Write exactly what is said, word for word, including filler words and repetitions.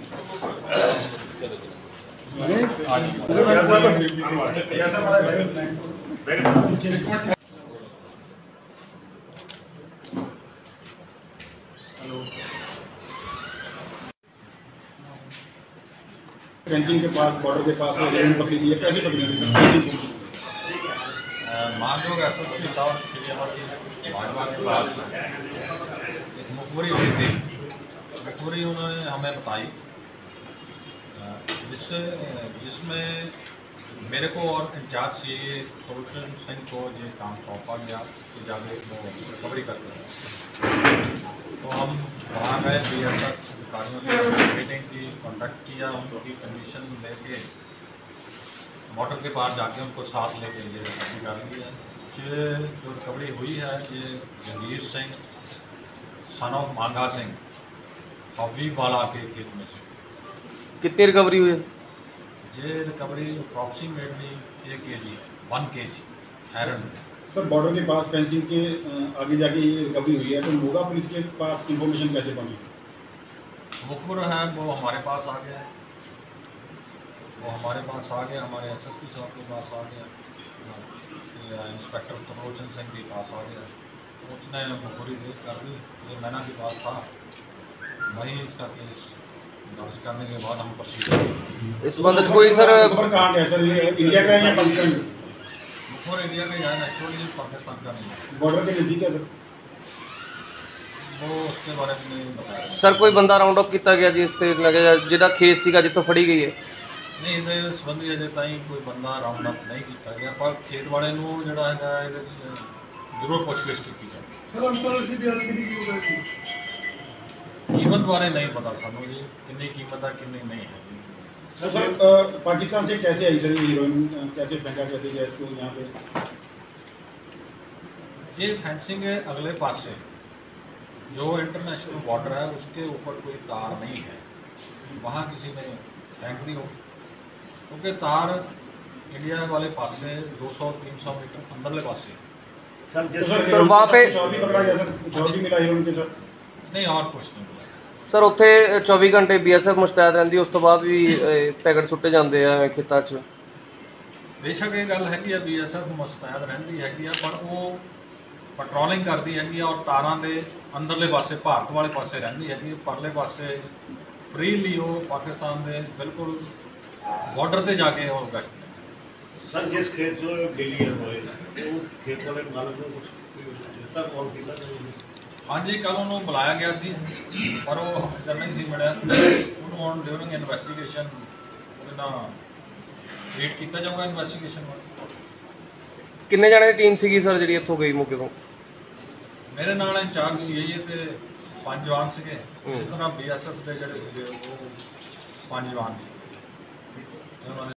Fencing के पास, border के पास पकड़ी गई है, कैसे पकड़ी गई? मानयोग एस एस पी साहब श्री अमरजीत बाजवा के पास एक मुखबरी हुई थी। मुखबरी उन्होंने हमें बताई जिससे जिसमें मेरे को और इंचार्ज सी ए सुलक्षण सिंह को ये काम सौंपा गया कि जाके वो रिकवरी करते हैं। तो हम वहाँ गए, बी एस एफ अधिकारियों से मीटिंग की, कॉन्टेक्ट किया, उनकी कंडीशन लेके बॉर्डर के पास जाके उनको साथ लेके ये रिकवरी कर ली है। ये जो रिकवरी हुई है ये जंगीर सिंह सन ऑफ मांगा सिंह हबीबवाला के खेत में से। कितनी रिकवरी हुई है? ये रिकवरी अप्रॉक्सीमेटली एक के जी वन के जी आयरन। सर, बॉर्डर के पास फेंसिंग के आगे जाके ये रिकवरी हुई है, तो मोगा पुलिस के पास इंफॉर्मेशन कैसे बनी? मुखबर है वो हमारे पास आ गया, वो हमारे पास आ गया, हमारे एस एस पी साहब के पास आ गया, इंस्पेक्टर त्रिलोचन सिंह के पास आ गया। उसने मुखबरी देख कर दी, जो मैना के पास था वहीं इसका केस दर्ज करने के बाद हम प्रोसीड। इस संबंधित कोई सर कहाँ गया सर? ये इंडिया का है या पाकिस्तान? मुखबर इंडिया का है, एक्चुअली पाकिस्तान का नहीं है। बॉर्डर के नजदीक है सर? वो उसके बारे में नहीं बताया सर। कोई बंदा राउंड अप किया गया जिस ते लगे जिहदा खेत सीगा जिੱਥੋਂ फड़ी गई है? नहीं, ये संबंधी अजे ताईं कोई बंदा राउंड अप नहीं किया गया, पर खेत वाले ਨੂੰ ਜਿਹੜਾ ਹੈਗਾ ਇਹਦੇ ਜ਼ਰੂਰ ਪੁੱਛਗਿੱਛ ਕੀਤੀ ਜਾਵੇ। ਸਰ, ਅੰਤਰਰਾਸ਼ਟਰੀ ਬਿਆਨ ਕਿੰਨੀ ਕੀਮਤ ਹੈ? कीमत बारे नहीं पता सानू जी, कितनी कीमत है कितनी नहीं है। सर, सर पाकिस्तान से कैसे आई सर ये हीरोइन? कैसे फेंका, कैसे गया इसको यहाँ पे? ये फेंसिंग है अगले पास से, जो इंटरनेशनल बॉर्डर है उसके ऊपर कोई तार नहीं है, वहाँ किसी ने फेंक दी हो, क्योंकि तार इंडिया वाले पास से दो सौ तीन सौ मीटर अंदरले पास से। सर, सर वहाँ पे भी पकड़ा गया सर? कुछ और भी मिला हीरोइन के सर? नहीं, और कुछ नहीं मिला सर। उत्थे चौबीस घंटे बी एस एफ मुस्तैद रहिंदी, उस तो बाद भी पैकेट सुट्टे जाते हैं खेतों च। बेशक ये गल हैगी है, बी एस एफ मुस्तैद रहिंदी हैगी है, पर वो पेट्रोलिंग करती हैगी और तारां दे अंदरले पासे भारत वाले पासे रहिंदी हैगी, परले पासे फ्रीली वो पाकिस्तान दे बिल्कुल बॉर्डर ते जाके वो गश्त। सर, जिस खेत जो डिलीवर होए वो खेत वाले मालक को कुछ तक कॉल किया? हाँ जी, कल उन्होंने बुलाया गया सी, पर वो हाजिर नहीं सी मिलिया। उन्होंने ड्यूरिंग इन्वेस्टिगेशन ट्रीट किया जाऊगा इन्वेस्टिगेशन में। किन्ने जाने की टीम सी सर जी इतों गई मौके तो? मेरे नाल इंचार्ज सी आई ते पांच जवान से, इस तरह बी एस एफ के जोड़े वो पांच जवान से।